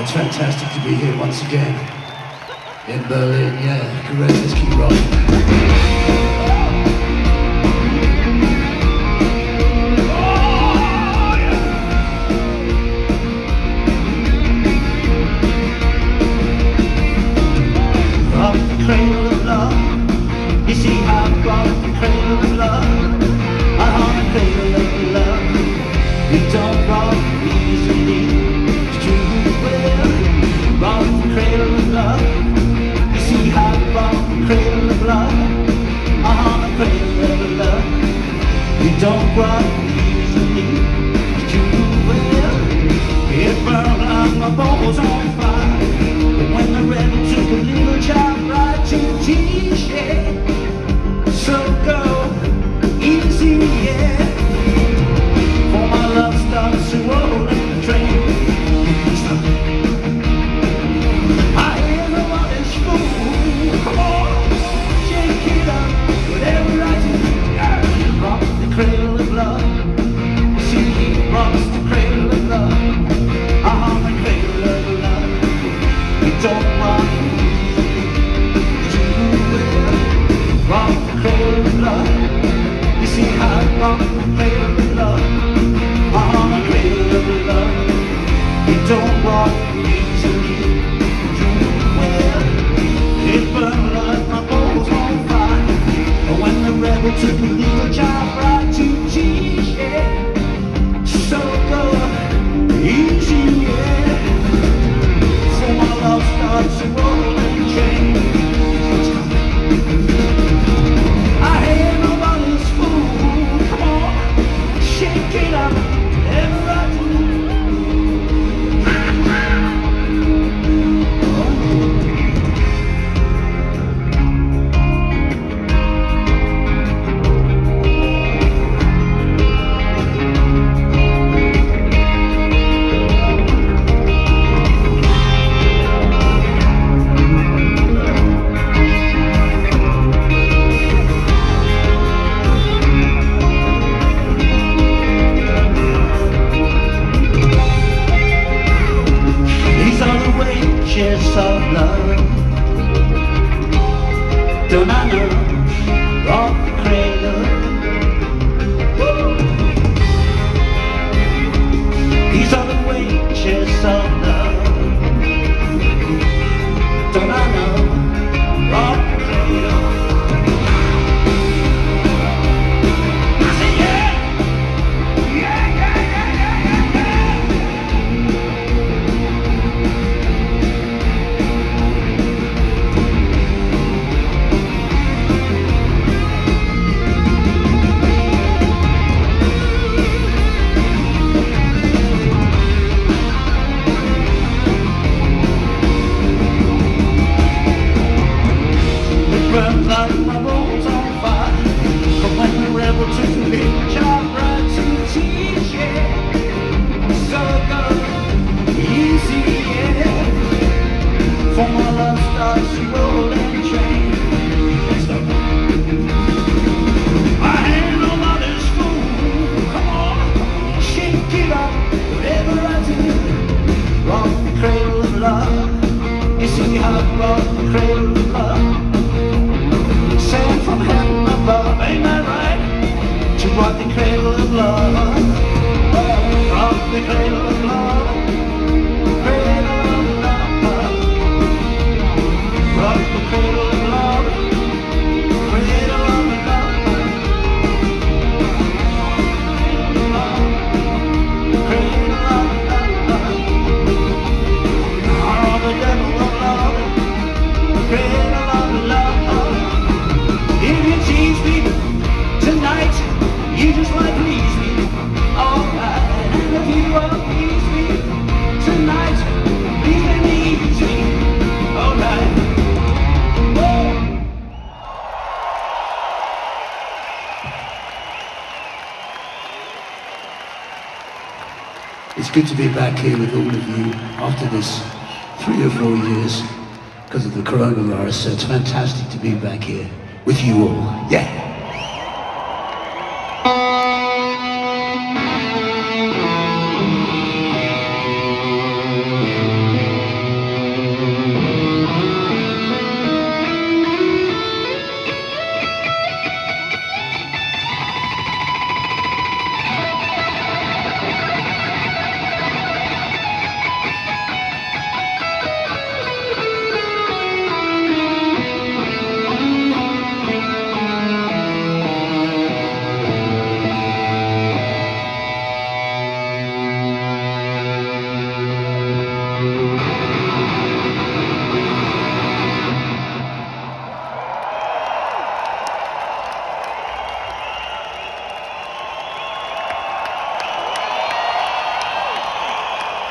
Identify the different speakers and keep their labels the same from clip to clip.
Speaker 1: It's fantastic to be here once again in Berlin. Yeah, great. Let's keep rolling.
Speaker 2: Cradle of love, you see how I brought the cradle of love. The cradle of love, we don't rock easily. It's true, well, brought the cradle of love. You see how I brought the cradle of love. The cradle of love, we don't rock easily. It's true, well, it burned like my bones on fire. But when the rebel took a little child right to the T-shed, so go easy, yeah. For my love starts to roll in the train. I hear nobody's fool. Come on, shake it up, whatever I do. Rock the cradle of love. See, he rocks the cradle of love. The cradle of love. We don't rock too well. Rock the cradle of love. You see how I rock the cradle of love. The cradle of love. We don't rock easily too well. It burned like my bones on fire. But when the rebel took a little job right to T-shed, so go easy, yeah. For my love starts to roll and change. I hear nobody's fool. Come on, shake it up, whatever I do. Of love, don't I know? Rock the cradle. Woo! These are the wages of love, don't I know? Rock the cradle. I say yeah, yeah, yeah, yeah, yeah, yeah, yeah. Burned like my bones on fire. But when the rebel took the little child right to the T-shed, so go easy, yeah. For my love starts to roll and change. I ain't nobody's fool. Come on, shake it up, whatever I do. Rock the cradle of love. You see how I rock the cradle of love. Sand from heaven above, ain't that right? To rock the cradle of love. Rock the cradle of love. Cradle of love. Rock the cradle of love. Cradle of love. Cradle of love. Oh, the devil of love. Cradle of love. If you tease me tonight, you just might please me, alright. And if you appease me tonight, please let me ease me, alright.
Speaker 1: It's good to be back here with all of you after this 3 or 4 years because of the coronavirus. So it's fantastic to be back here with you all. Yeah.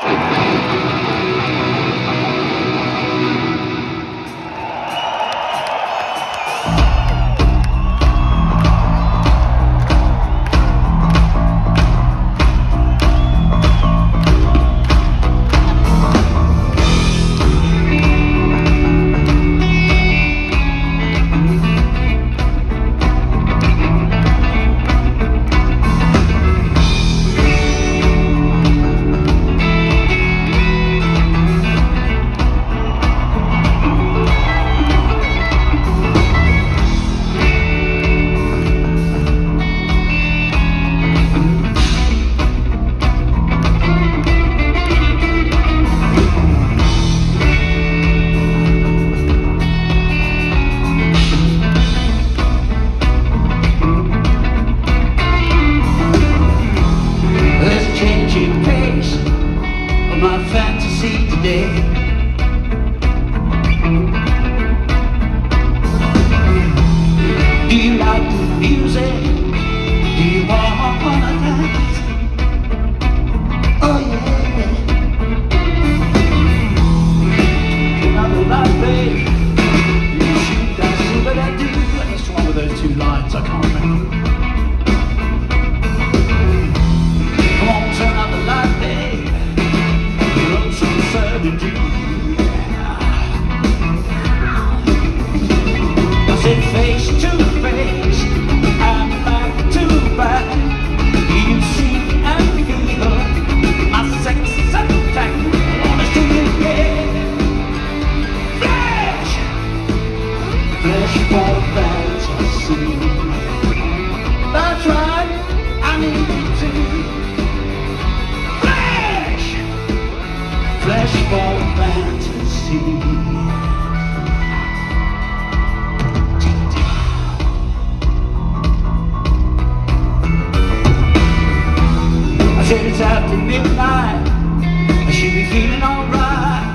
Speaker 2: It's after midnight, I should be feeling alright.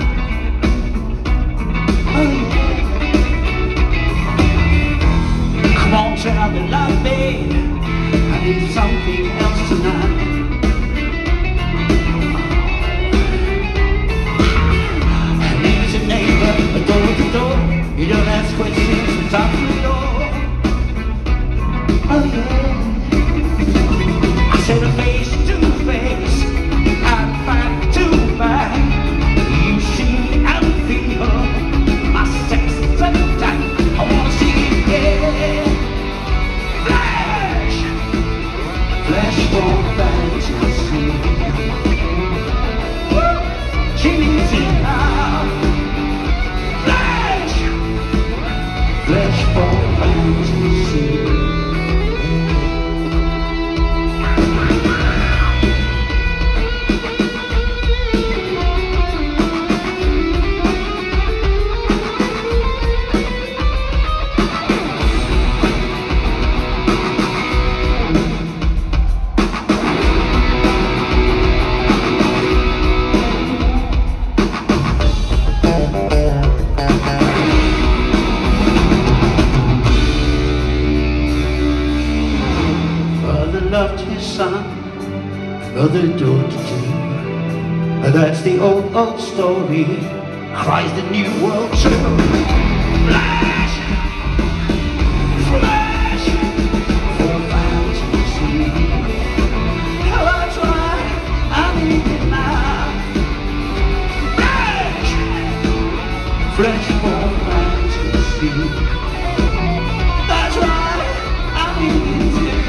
Speaker 2: Oh yeah. Come on, turn out the light, babe. I need something else tonight. And if it's a neighbor, a door to door, you don't ask questions, it's out the door. Oh yeah. I said a face to face, I'm back to back. You see and feel my sex attack. I wanna see it, yeah. Flash, flash for fantasy. Woo! She needs it now. Flash, flash for fantasy. Loved his son, mother daughter too. That's the old story, cries the new world too. Flash, flash, for fantasy. How I try, I need it now. Flash, flash for fantasy. That's right, I need it too.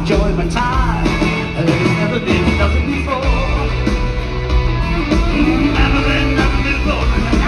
Speaker 2: enjoy my time. And there's never been nothing before. Never been nothing before.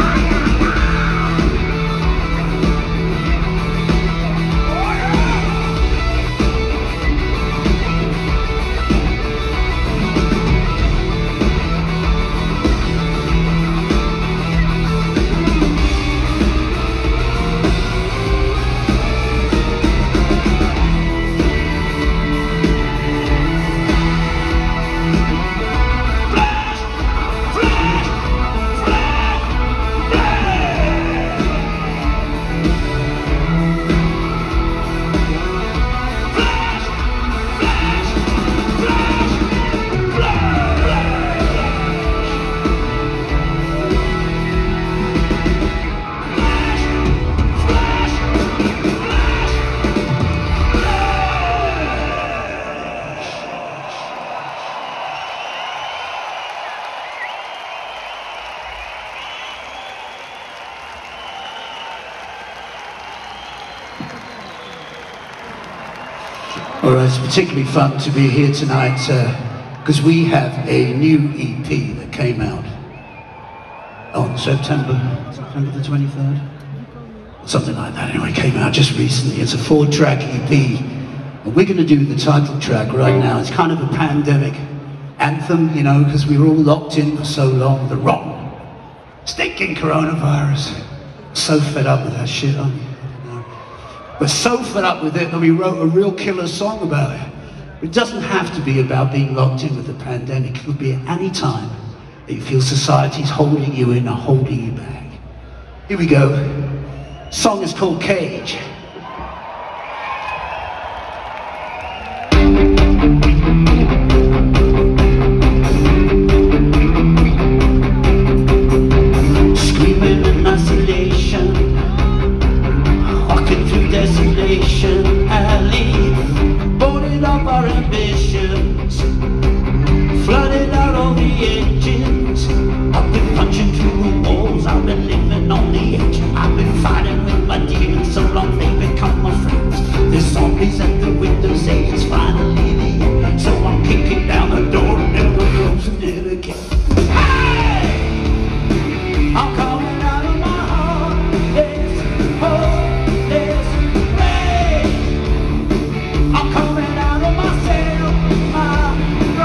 Speaker 1: Alright, it's particularly fun to be here tonight because we have a new EP that came out on September the 23rd? Something like that, anyway, came out just recently. It's a 4-track EP. And we're going to do the title track right now. It's kind of a pandemic anthem, you know, because we were all locked in for so long. The rotten, stinking coronavirus. So fed up with that shit, aren't you? We're so fed up with it that we wrote a real killer song about it. It doesn't have to be about being locked in with the pandemic. It could be at any time that you feel society's holding you in or holding you back. Here we go. The song is called Cage.
Speaker 2: Screaming in isolation, walking through desolation alley, boarding up our ambitions, flooding out all the engines. I've been punching through the walls, I've been living on the edge. I've been fighting with my demons so long they become my friends. There's zombies at the window say it's finally the end. So I'm kicking down the door and never closing it again. Hey! I'm coming out of my heart, this hopeless rage. I'm coming out of myself, my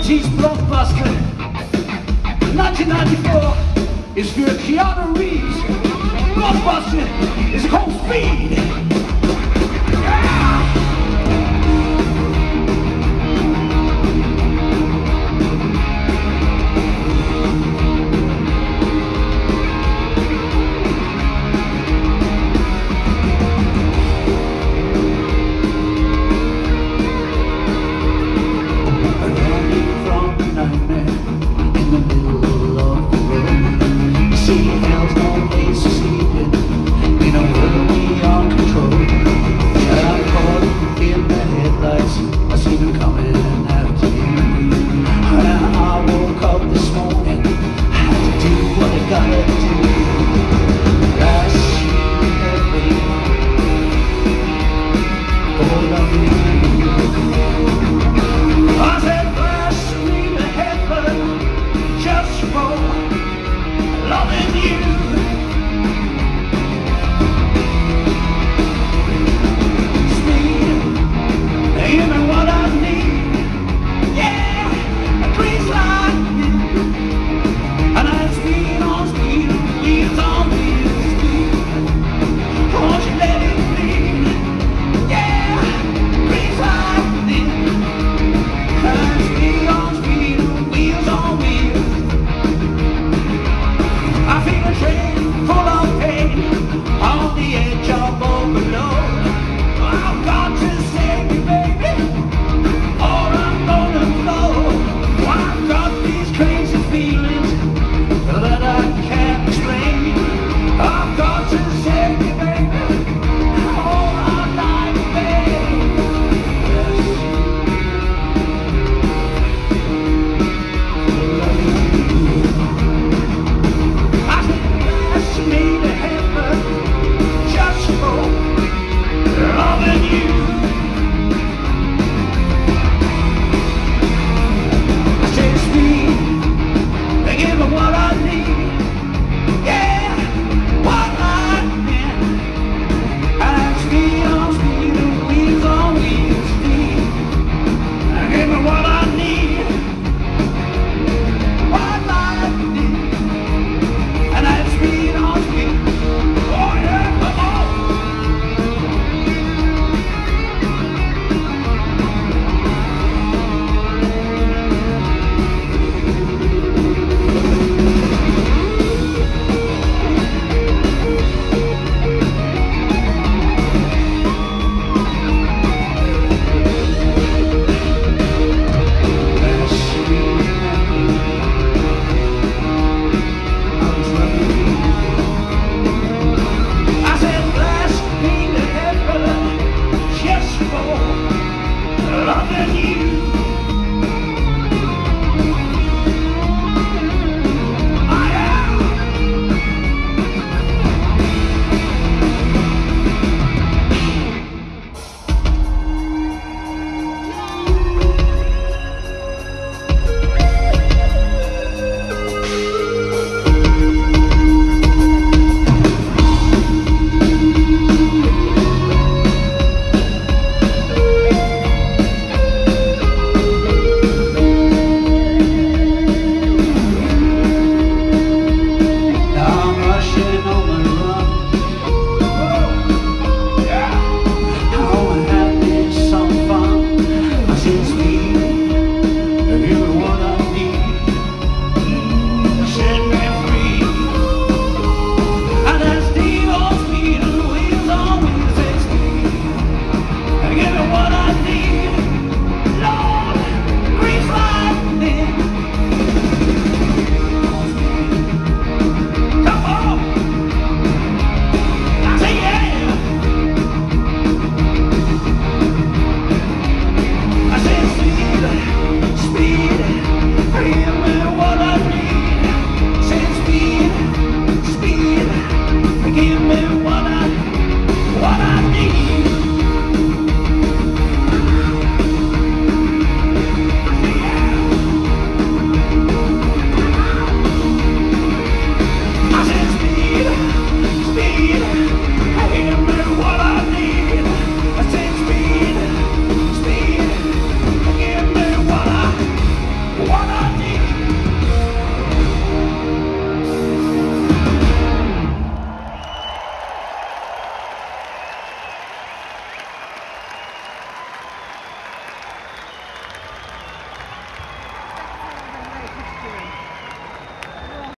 Speaker 1: 90s blockbuster. 1994 is for Keanu Reeves. Blockbuster is called Speed.